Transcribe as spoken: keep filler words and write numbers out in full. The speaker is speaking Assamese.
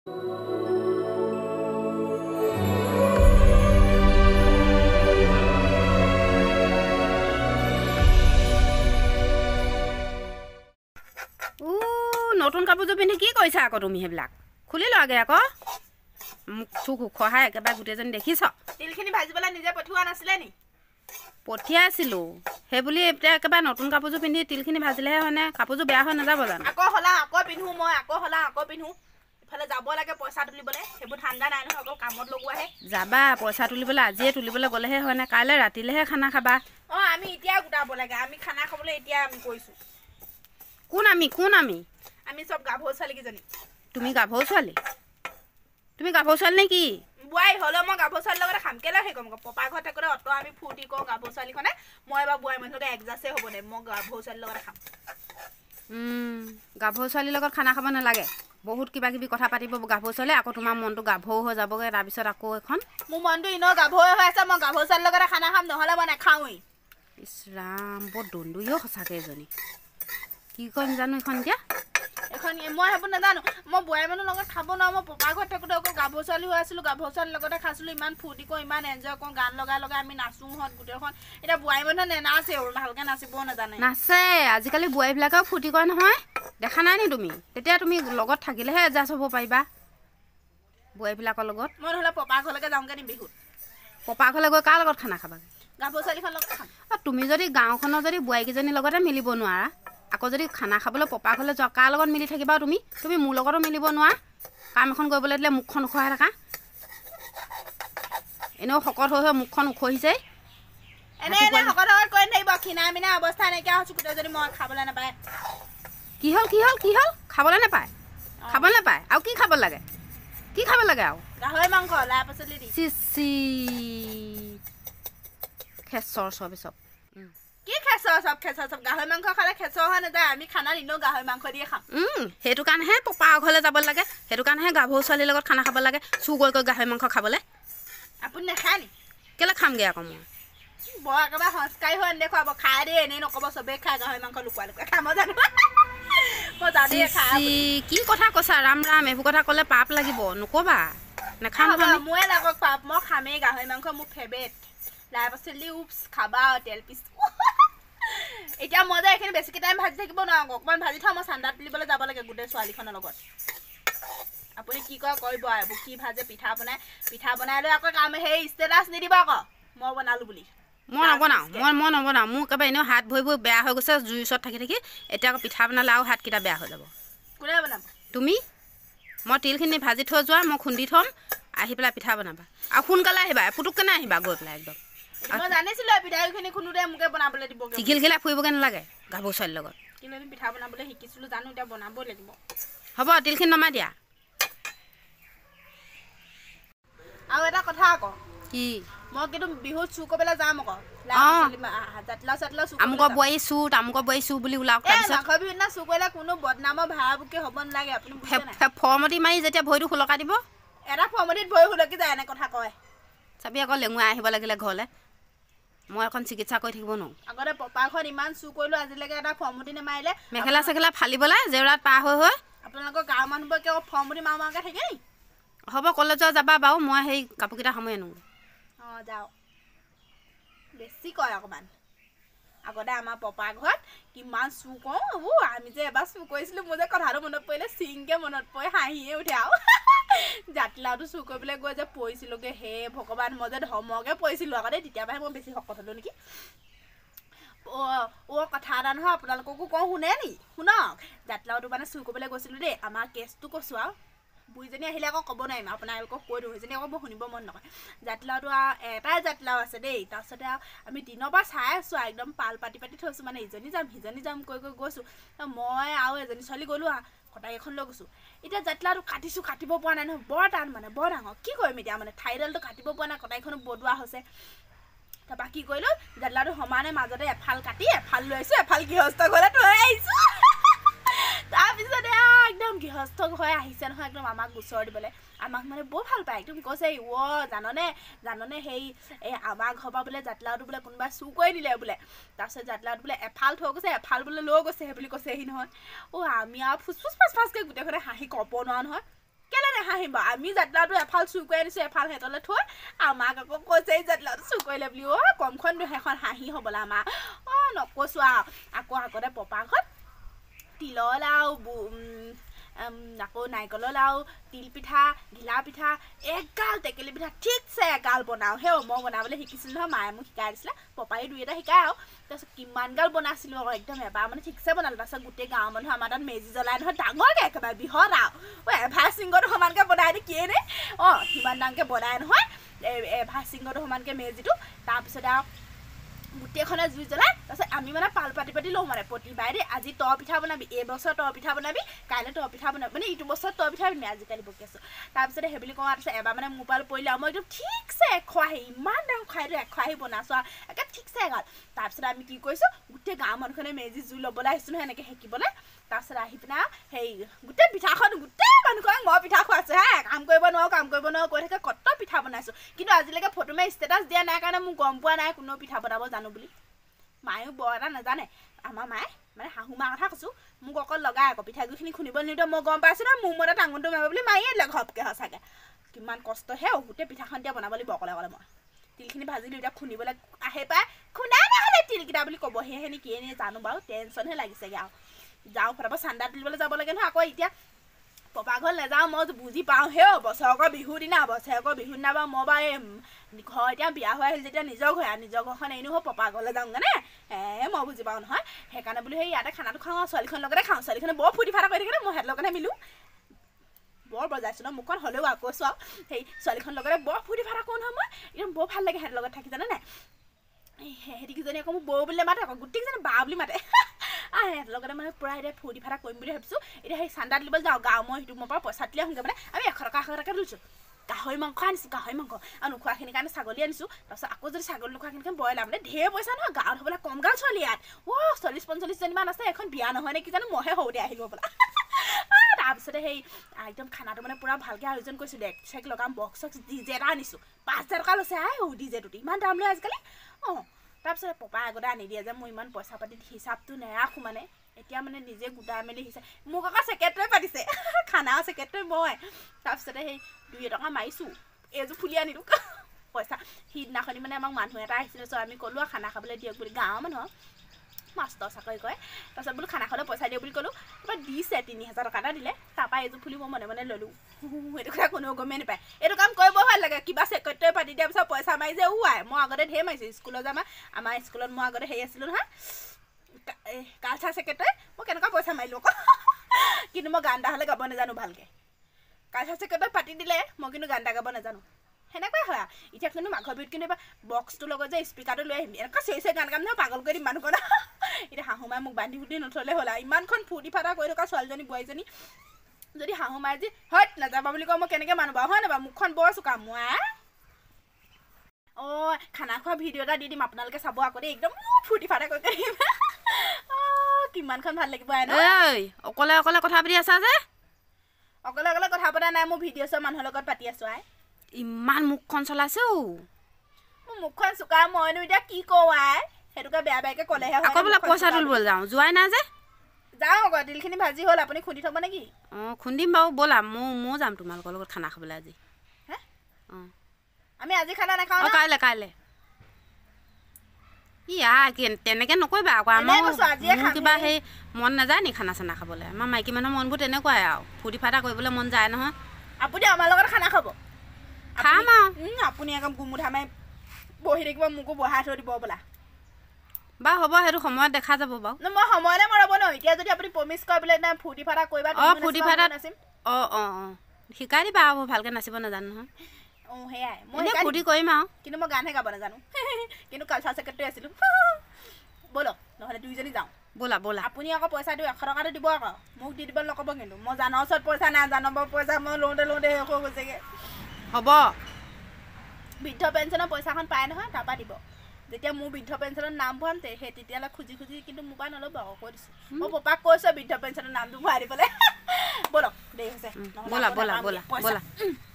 নতুন কাপোৰযোৰ পিন্ধি কি কৰিছা আকৌ তুমি সেইবিলাক খুলি লোৱাগে আকৌ মুখ চুখ খহাই একেবাৰে গোটেইজনী দেখিছ তিলখিনি ভাজিবলৈ নিজে পঠিওৱা নাছিলে নি পঠিয়াইছিলোঁ সেই বুলি এতিয়া একেবাৰে নতুন কাপোৰযোৰ পিন্ধি তিলখিনি ভাজিলেহে হয়নে কাপোৰযোৰ বেয়া হৈ নাযাব জানো আকৌ হলা আকৌ পিন্ধো মই আকৌ হলা আকৌ পিন্ধো ইফালে যাব লাগে পইচা তুলিবলৈ সেইবোৰ ঠাণ্ডা নাই নহয় অকল কামত লগোৱাহে যাবা পইচা তুলিবলৈ আজিয়ে তুলিবলৈ গ'লেহে হয়নে কাইলৈ ৰাতিলেহে খানা খাবা অঁ আমি এতিয়া গোটাব লাগে আমি খানা খাবলৈ এতিয়া আমি কৰিছোঁ কোন আমি কোন আমি আমি চব গাভৰু ছোৱালীকেইজনী তুমি গাভৰু ছোৱালী তুমি গাভৰু ছোৱালী নে কি বুৱাই হ'লেও মই গাভৰু ছোৱালীৰ লগতে খাম কেলৈ সেই ক'ম পপা ঘৰত থাকোঁতে অত আমি ফূৰ্তি কৰোঁ গাভৰু ছোৱালীখনে মই এবাৰ বুৱাই মানুহতে এডজাষ্টেই হ'ব দে মই গাভৰু ছোৱালীৰ লগতে খাম গাভৰু ছোৱালীৰ লগত খানা খাব নালাগে বহুত কিবা কিবি কথা পাতিব গাভৰু ছোৱালী আকৌ তোমাৰ মনটো গাভৰু হৈ যাবগৈ তাৰপিছত আকৌ এখন মোৰ মনটো এনেও গাভৰু হৈ আছে মই গাভৰু ছোৱালীৰ লগতে খানা খাম নহ'লে মই নাখাওঁৱেই ইছ ৰাম বৰ দন্দুৰিও সঁচাকৈ এজনী কি কৰিম জানো এইখন এতিয়া এখন মই সেইবোৰ নাজানো মই বুঢ়াই মানুহৰ লগত খাব নোৱাৰোঁ মই পপা ঘৰত থাকোঁতে অকল গাভৰু ছোৱালী হৈ আছিলোঁ গাভৰু ছোৱালীৰ লগতে খাইছিলোঁ ইমান ফূৰ্তি কৰোঁ ইমান এনজয় কৰোঁ গান লগাই লগাই আমি নাচোঁহঁত গোটেইখন এতিয়া বুঢ়াই মানুহে নেনাচে ভালকৈ নাচিবও নাজানে নাচে আজিকালি বোৱাৰীবিলাকেও ফূৰ্তি কৰে নহয় দেখা নাই নি তুমি তেতিয়া তুমি লগত থাকিলেহে এডজাষ্ট হ'ব পাৰিবা বোৱাৰীবিলাকৰ লগত মই নহ'লে পপা ঘৰলৈকে যাওঁগৈ নি বিহুত পপা ঘৰলৈ গৈ কাৰ লগত খানা খাবাগৈ গাভৰু ছোৱালীখন লগত খাম তুমি যদি গাঁওখনৰ যদি বোৱাৰীকেইজনীৰ লগতে মিলিব নোৱাৰা আকৌ যদি খানা খাবলৈ পপা ঘৰলৈ যোৱা কাৰ লগত মিলি থাকিবা তুমি তুমি মোৰ লগতো মিলিব নোৱাৰা কাম এখন কৰিবলৈ দিলে মুখখন উখহাই থাকা এনেও শকত হৈ হৈ মুখখন উখহিছে এনে এনে শকত শকত কৰি থাকিব খিনা মিনা অৱস্থা নাইকিয়া হৈছোঁ গোটেই যদি মই খাবলৈ নাপায় কি হ'ল কি হ'ল কি হ'ল খাবলৈ নাপায় খাবলৈ নাপায় আৰু কি খাব লাগে কি খাব লাগে আৰু গাহৰি মাংস লাই পাচলি দি চিচি খেচৰ চব চব কি খেচৰ চব খেচৰ চব গাহৰি মাংস খালে খেচৰ হৈ নাযায় আমি খানাত এনেও গাহৰি মাংস দিয়ে খাম সেইটো কাৰণেহে পপা ঘৰলৈ যাব লাগে সেইটো কাৰণেহে গাভৰু ছোৱালীৰ লগত খানা খাব লাগে চুৰ কৰি কৰি গাহৰি মাংস খাবলৈ আপুনি নাখায় নি কেলৈ খামগৈ আকৌ মই বৰ একেবাৰে সংস্কাৰী হৈ নেদেখুৱাব খাই দেই এনেই নক'ব চবেই খাই গাহৰি মাংস লুকুৱাই লুকুৱাই খাই মই জানো মই জানোৱে খাই কি কথা কৈছা ৰাম ৰাম এইবোৰ কথা ক'লে পাপ লাগিব নক'বা নাখাম মোৰে লাগক পাপ মই খামেই গাহৰি মাংস মোৰ ফেভৰেট লাই পাচলি উপচ খাবা তেল পিচ এতিয়া মই যে এইখিনি বেছিকৈ টাইম ভাজি থাকিব নোৱাৰোঁ অকণমান ভাজি থওঁ মই চান্দা তুলিবলৈ যাব লাগে গোটেই ছোৱালীখনৰ লগত আপুনি কি কয় কৰিব আৰু কি ভাজে পিঠা বনাই পিঠা বনাই লৈ আকৌ কাম সেই ষ্টেটাছ নিদিব আকৌ মই বনালোঁ বুলি মই নবনাওঁ মই মই নবনাওঁ মোৰ একেবাৰে এনেও হাত ভৰিবোৰ বেয়া হৈ গৈছে জুইৰ ওচৰত থাকি থাকি এতিয়া আকৌ পিঠা বনালে আৰু হাতকেইটা বেয়া হৈ যাব কোনে বনাব তুমি মই তিলখিনি ভাজি থৈ যোৱা মই খুন্দি থ'ম আহি পেলাই পিঠা বনাবা আৰু সোনকালে আহিবা পুটুককেনে আহিবা গৈ পেলাই একদম মই জানিছিলোঁ পিঠাগুড়িখিনি খুন্দোতে মোকে বনাবলৈ দিব টিঘিল ঘিলাই ফুৰিবগৈ নালাগে গাভৰু ছোৱালীৰ লগত কিন্তু আমি পিঠা বনাবলৈ শিকিছিলোঁ জানো এতিয়া বনাবই লাগিব হ'ব তিলখিনি নমাই দিয়া আৰু এটা কথা আকৌ কি মই কিন্তু বিহুত চুৰ কৰিবলৈ যাম আকৌ জাতিলাও চাতিলাও চুৰ আমুকৰ বোৱাৰী চুৰ তামুকৰ বোৱাৰী চুৰ বুলি ওলাওক তাৰপিছত মাঘৰ বিহুৰ দিনা চুৰ কৰিলে কোনো বদনামৰ ভাড়া বুকে হ'ব নালাগে আপুনি ফৰ্মতি মাৰি যেতিয়া ভৰিটো সুলকা দিব এটা ফৰ্মতিত ভৰি সুলকি যায় এনে কথা কয় চাবি আকৌ লেঙুৱাই আহিব লাগিলে ঘৰলৈ মই এখন চিকিৎসা কৰি থাকিব নোৱাৰোঁ আগতে পপাখন ইমান চুৰ কৰিলোঁ আজিলৈকে এটা ফৰ্মতি নেমাৰিলে মেখেলা চেখেলা ফালিবলৈ জেউৰাত পাৰ হৈ হৈ আপোনালোকৰ গাঁৱৰ মানুহবোৰে কিয় ফৰ্মতি মাৰো মাৰোকৈ থাকে নি হ'ব কলেজত যাবা বাৰু মই সেই কাপোৰকেইটা সময় আনো অঁ যাওক বেছি কয় অকণমান আগতে আমাৰ পপা ঘৰত কিমান চুৰ কৰোঁ আমি যে এবাৰ চুৰ কৰিছিলোঁ মোৰ যে কথাটো মনত পৰিলে চিংকৈ মনত পৰি হাঁহিয়ে উঠে আৰু জাতিলাওটো চুৰ কৰিবলৈ গৈ যে পৰিছিলোঁগৈ হে ভগৱান মই যে ধৰ্মকৈ পৰিছিলোঁ আগতে তেতিয়াৰ পৰাহে মই বেছি শকত হ'লোঁ নেকি অঁ অঁ কথা এটা নহয় আপোনালোককো কওঁ শুনে নি শুনক জাতিলাওটো মানে চুৰ কৰিবলৈ গৈছিলোঁ দেই আমাৰ কেছটো কৈছোঁ আৰু বুঢ়ীজনী আহিলে আকৌ ক'ব নোৱাৰিম আপোনালোকক কৈ দিওঁ সেইজনী আকৌ মই শুনিব মন নকৰে জাতিলাওটো আৰু এটাই জাতিলাও আছে দেই তাৰপিছতে আৰু আমি দিনৰ পৰা চাই আছোঁ আৰু একদম পাল পাতি পাতি থৈছোঁ মানে ইজনী যাম সিজনী যাম কৈ কৈ গৈছোঁ মই আৰু এজনী ছোৱালী গ'লোঁ আৰু কটাৰী এখন লৈ গৈছোঁ এতিয়া জাতিলাওটো কাটিছোঁ কাটিব পৰা নাই নহয় বৰ টান মানে বৰ ডাঙৰ কি কৰিম এতিয়া মানে ঠাইডালটো কাটিব পৰা নাই কটাৰীখনো বদোৱা হৈছে তাৰপৰা কি কৰিলোঁ জাতিলাওটো সমানে মাজতে এফাল কাটি এফাল লৈ আহিছোঁ এফাল গৃহস্থ ঘৰলৈ থৈ আহিছোঁ তাৰপিছতে একদম গৃহস্থ হৈ আহিছে নহয় একদম আমাক গোচৰ দিবলৈ আমাক মানে বৰ ভাল পায় একদম কৈছে অ' জাননে জাননে সেই এই আমাৰ ঘৰৰ পৰা বোলে জাতিলাওটো বোলে কোনোবাই চুৰ কৰি দিলে বোলে তাৰপিছত জাতিলাওটো বোলে এফাল থৈ গৈছে এফাল বোলে লৈ গৈছে সেই বুলি কৈছেহি নহয় অ' আমি আৰু ফুচ ফুচ ফাচ ফাচকৈ গোটেইখনে হাঁহি ক'ব নোৱাৰোঁ নহয় কেলে নাহাঁহিম বাৰু আমি জাতিলাওটো এফাল চুৰ কৰি আনিছোঁ এফাল সিহঁতলৈ থৈ আমাক আকৌ কৈছে এই জাতিলাওটো চুৰ কৰিলে বুলি অ' কমখন সেইখন হাঁহি হ'বলৈ আমাৰ অ' নকৈছোঁ আৰু আকৌ আগতে পপা ঘৰত তিলৰ লাও আকৌ নাৰিকলৰ লাও তিল পিঠা ঘিলা পিঠা এগাল টেকেলি পিঠা ঠিকছে এগাল বনাওঁ সেই মই বনাবলৈ শিকিছিলোঁ নহয় মায়ে মোক শিকাই দিছিলে পপায়ে দুই এটা শিকায় আৰু তাৰপিছত কিমান গাল বনাইছিলোঁ আকৌ একদম এবাৰ মানে ঠিকছে বনালোঁ তাৰপিছত গোটেই গাঁৱৰ মানুহ আমাৰ তাত মেজি জ্বলাই নহয় ডাঙৰকৈ একেবাৰে বিহত আৰু অ' এভাৰ চিংগটো সমানকৈ বনাই দি কিয়ে নে অঁ সিমান ডাঙৰকৈ বনাই নহয় এভাৰ চিংগটো সমানকৈ মেজিটো তাৰপিছত আৰু গোটেইখনে জুই জ্বলাই তাৰপিছত আমি মানে পাল পাতি পাতি লওঁ মানে প্ৰতিবাৰে দেই আজি ত পিঠা বনাবি এইবছৰ ত পিঠা বনাবি কাইলৈ ত পিঠা বনাবি মানে ইটো বছৰত ত পিঠা বনাবি আজিকালি বকি আছোঁ তাৰপিছতে সেই বুলি কোৱাৰ তাৰপিছত এবাৰ মানে মোবাইল পৰিলে আৰু মই একদম ঠিকছে এখৰাহি ইমান ডাঙৰ খৰাহিটো এখৰাহি বনাইছোঁ আৰু একে ঠিকছে এগাল তাৰপিছত আমি কি কৰিছোঁ গোটেই গাঁৱৰ মানুহখনে মেজি জুই ল'বলৈ আহিছোঁ নহয় এনেকৈ সেকিবলৈ তাৰপিছত আহি পিনে সেই গোটেই পিঠাখন গোটেই মানুহখনক মই পিঠা খুৱাইছোঁ হে কাম কৰিব নোৱাৰোঁ কাম কৰিব নোৱাৰোঁ কৈ থাকে কত পিঠা বনাইছোঁ কিন্তু আজিলৈকে ফটো মাৰি ষ্টেটাছ দিয়া নাই কাৰণে মোক গম পোৱা নাই কোনো পিঠা বনাব জানো বুলি মায়েও বৰ এটা নাজানে আমাৰ মায়ে মানে শাহু মাৰ কথা কৈছোঁ মোক অকল লগাই আকৌ পিঠাগুড়িখিনি খুন্দিবলৈ নিওঁতে মই গম পাইছোঁ নহয় মোৰ মতে টাঙোনটো মাৰিব বুলি মাৰিয়ে দিলে ঘপকৈ সঁচাকৈ কিমান কষ্ট হে গোটেই পিঠাখন দিয়া বনাব লাগিব অকলে অকলে মই তিলখিনি ভাজি দিওঁ এতিয়া খুন্দিবলৈ আহে পাই খুন্দা নহ'লে তিলকেইটা বুলি ক'বহে হেনি কিয়ে নে জানো বাৰু টেনশ্যনহে লাগিছেগৈ আৰু যাওঁ ফটাফট চান্দা তুলিবলৈ যাব লাগে নহয় আকৌ এতিয়া পপা ঘৰত নাযাওঁ মই বুজি পাওঁ হেও বছৰেকৰ বিহুৰ দিনা বছৰেকৰ বিহুৰ দিনা বাৰু মই বাৰু এই ঘৰ এতিয়া বিয়া হৈ আহিল যেতিয়া নিজৰ ঘৰ আৰু নিজৰ ঘৰখন এনেও হয় পপা ঘৰলৈ যাওঁগৈ হে মই বুজি পাওঁ নহয় সেইকাৰণে বুলি সেই ইয়াতে খানাটো খাওঁ ছোৱালীখনৰ লগতে খাওঁ ছোৱালীখনে বৰ ফূৰ্তি ফাৰ্তা কৰি থাকে মই সিহঁতৰ লগতে মিলোঁ বৰ বজাইছোঁ ন মুখখন হ'লেও আকৌ কৈছোঁ আৰু সেই ছোৱালীখনৰ লগতে বৰ ফূৰ্তি ফাৰ্তা কৰোঁ নহয় মই একদম বৰ ভাল লাগে সিহঁতৰ লগত থাকি জানে নাই সিহঁতিকেইজনী আকৌ মোক বৌ বুলি মাতে আকৌ গোটেইকেইজনী বা বুলি মাতে আহ সিহঁতৰ লগতে মানে পূৰা এতিয়া ফূৰ্তি ফাৰ্তা কৰিম বুলি ভাবিছোঁ এতিয়া সেই চান্দা তুলিবলৈ যাওঁ গাঁও মই সেইটো মোৰ পৰা পইচা তুলি আহোঁগৈ মানে আমি এশ টকা এশ টকাকৈ তুলিছোঁ গাহৰি মাংস আনিছোঁ গাহৰি মাংস আৰু নোখোৱাখিনিৰ কাৰণে ছাগলী আনিছোঁ তাৰপিছত আকৌ যদি ছাগলী নোখোৱাখিনিকে ব্ৰইলাৰ মানে ঢেৰ পইচা নহয় গাঁৱত হ'বলৈ কম গাঁও ছোৱালী ইয়াত অ' চল্লিছ পঞ্চল্লিছজনীমান আছে এখন বিয়া নহয় নে কি জানো মইহে সৰুতে আহিলোঁ বোলা তাৰপিছতে সেই একদম খানাটো মানে পূৰা ভালকৈ আয়োজন কৰিছোঁ ডেক চেক লগাম বক্স চক্স ডি জে এটা আনিছোঁ পাঁচ হাজাৰ টকা লৈছে আই অ' ডি জেটোত ইমান দাম লয় আজিকালি অঁ তাৰপিছত পপাই আগতে আনি দিয়ে যে মই ইমান পইচা পাতি হিচাপটো নেৰাখোঁ মানে এতিয়া মানে নিজে গোটাই মেলি হিচাপ মোক আকৌ ছেক্ৰেটৰী পাতিছে খানা ছেক্ৰেটৰী মই তাৰপিছতে সেই দুই টকা মাৰিছোঁ এইযোৰ ফুলি আনিলোঁ পইচা সিদিনাখনি মানে আমাক মানুহ এটা আহিছিলে চ' আমি ক'লোঁ খানা খাবলৈ দিয়ক বুলি গাঁৱৰ মানুহ মাষ্টৰ চাকৰি কৰে তাৰপিছত বোলো খানা খাবলৈ পইচা দিয়ক বুলি ক'লোঁ তাৰপৰা দিছে তিনি হাজাৰ টকা এটা দিলে তাৰপৰা এইযোৰ ফুলি মই মনে মনে ল'লোঁ সেইটো কথা কোনেও গমেই নাপায় এইটো কাম কৰিব ভাল লাগে কিবা ছেক্ৰেটৰী পাতি দিয়াৰ পিছত পইচা মাৰি যে ওৱাই মই আগতে ঢেৰ মাৰিছোঁ স্কুলত আমাৰ আমাৰ স্কুলত মই আগতে হেৰি আছিলোঁ নহয় কালচাৰ ছেক্ৰেটৰী মই কেনেকুৱা পইচা মাৰিলোঁ আকৌ কিন্তু মই গান এটা হ'লে গাব নাজানো ভালকৈ কালচাৰ ছেক্ৰেটৰী পাতি দিলে মই কিন্তু গান এটা গাব নাজানো সেনেকুৱাই হয় আৰু এতিয়া কিন্তু মাঘৰ বিহুত কিন্তু এবাৰ বক্সটোৰ লগত যে স্পীকাৰটো লৈ আহিম এনেকুৱা চিঞৰি চিঞৰি গান গাম নহয় পাগল কৰি দিম মানুহখন এতিয়া শাহু মায়ে মোক বান্ধি সুধি নথ'লে হ'ল আৰু ইমানখন ফূৰ্তি ফাৰ্তা কৰি থকা ছোৱালীজনী বোৱাৰীজনী যদি শাহু মায়ে যি হয় নাযাবা বুলি কওঁ মই কেনেকৈ মানুহ বাৰু হয় নাই বাৰু মুখখন বৰ চোকা মই অঁ খানা খোৱা ভিডিঅ' এটা দি দিম আপোনালোকে চাব আকৌ দেই একদম ফূৰ্তি ফাৰ্তা কৰি দিম কিমানখন ভাল লাগিব অকলে অকলে কথা পাতি আছা যে অকলে অকলে কথা পতা নাই মোৰ ভিডিঅ' চোৱা মানুহৰ লগত পাতি আছোঁ আই ইমান মুখখন চলাইছে অ' মোৰ মুখখন চোকা মইনো এতিয়া কি কওঁ আই সেইটোকে বেয়া বেয়াকৈ ক'লেহে আকৌ বোলে পইচা তুলিবলৈ যাওঁ যোৱাই নাই যে যাওঁ আকৌ তিলখিনি ভাজি হ'ল আপুনি খুন্দি থ'ব নেকি অঁ খুন্দিম বাৰু ব'লা মই ময়ো যাম তোমালোকৰ লগত খানা খাবলৈ আজি হে অঁ আমি আজি খানা নাখাওঁ কাইলৈ কাইলৈ ইয়া তেনেকৈ নকৰিবা আকৌ আমাৰ কিবা সেই মন নাযায় নি খানা চানা খাবলৈ আমাৰ মাইকী মানুহৰ মনবোৰ তেনেকুৱাই আৰু ফূৰ্তি ফাৰ্তা কৰিবলৈ মন যায় নহয় আপুনি আমাৰ লগত খানা খাব খাম আৰু আপুনি একদম গুমুঠা মাৰি বহি থাকিব মোকো বহাই থৈ দিব বোলা বাৰু হ'ব সেইটো সময়ত দেখা যাব বাৰু মই সময়লৈ মৰাব ন এতিয়া যদি আপুনি প্ৰমিছ কৰে বোলে নাই ফূৰ্তি ফাৰ্তা কৰিবা অঁ ফূৰ্তি ফাৰ্তা নাচিম অঁ অঁ অঁ শিকাই দিবা আৰু ভালকৈ নাচিব নাজানো নহয় অঁ সেয়াই মই ফূৰ্তি কৰিম আৰু কিন্তু মই গানহে গাব নাজানো কিন্তু কালচাৰ ছেক্ৰেটৰী আছিলোঁ ব'লক নহ'লে দুইজনী যাওঁ ব'লা ব'লা আপুনি আকৌ পইচা দিওঁ এশ টকাটো দিব আকৌ মোক দি দিব নক'ব কিন্তু মই জানৰ ওচৰত পইচা নাই জানৰ পইচা মই লওঁতে লওঁতে শেষ হৈ গৈছেগৈ হ'ব বৃদ্ধ পেঞ্চনৰ পইচাখন পায় নহয় তাৰপৰা দিব যেতিয়া মোৰ বৃদ্ধ পেঞ্চনৰ নাম ভৰাম সেই তেতিয়ালৈ খুজি খুজি কিন্তু মোৰ পৰা নল'ব আকৌ কৈ দিছোঁ মই পপাক কৈছোঁ বৃদ্ধ পেঞ্চনৰ নামটো ভৰাই দিবলৈ ব'লক দেৰি হৈছে ব'লা ব'লা ব'লা ব'লা